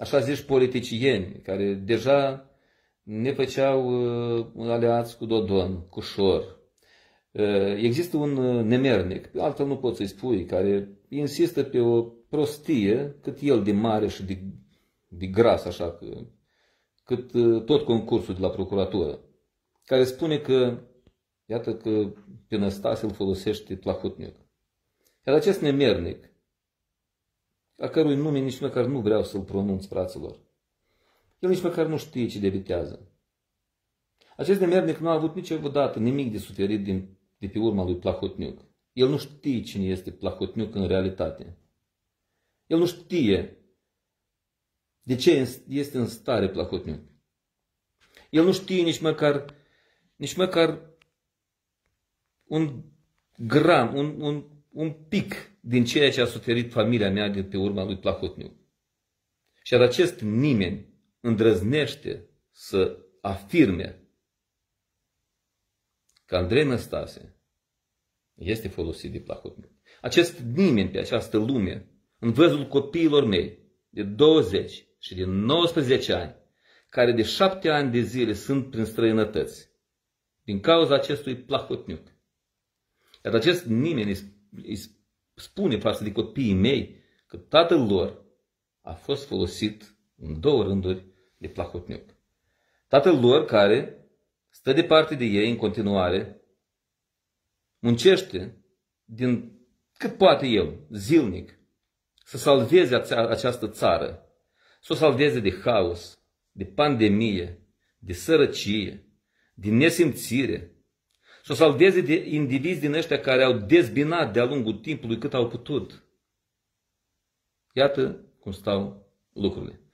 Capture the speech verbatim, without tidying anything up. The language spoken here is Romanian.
așa zici politicieni, care deja ne făceau uh, aleați cu Dodon, cu Șor. Uh, există un uh, nemernic, pe altfel nu poți să-i spui, care insistă pe o prostie, cât el de mare și de, de gras, așa, că, cât uh, tot concursul de la procuratură, care spune că, iată că pe Năstase îl folosește Plahotniuc. Iar acest nemernic, a cărui nume nici măcar nu vreau să-l pronunț, fraților, el nici măcar nu știe ce debitează. Acest nemernic nu a avut niciodată nimic de suferit din, de pe urma lui Plahotniuc. El nu știe cine este Plahotniuc în realitate. El nu știe de ce este în stare Plahotniuc. El nu știe nici măcar, nici măcar un gram, un, un, un pic din ceea ce a suferit familia mea de pe urma lui Plahotniuc. Și iar acest nimeni îndrăznește să afirme că Andrei Năstase este folosit de Plahotniuc. Acest nimeni pe această lume, în văzul copiilor mei de douăzeci și de nouăsprezece ani, care de șapte ani de zile sunt prin străinătăți, din cauza acestui Plahotniuc. Iar acest nimeni îi spune față de copiii mei că tatăl lor a fost folosit în două rânduri de Plahotniuc. Tatăl lor care stă departe de ei în continuare, muncește din cât poate el, zilnic, să salveze această țară, să o salveze de haos, de pandemie, de sărăcie, de nesimțire, să o salveze de indivizi din ăștia care au dezbinat de-a lungul timpului cât au putut. Iată cum stau lucrurile.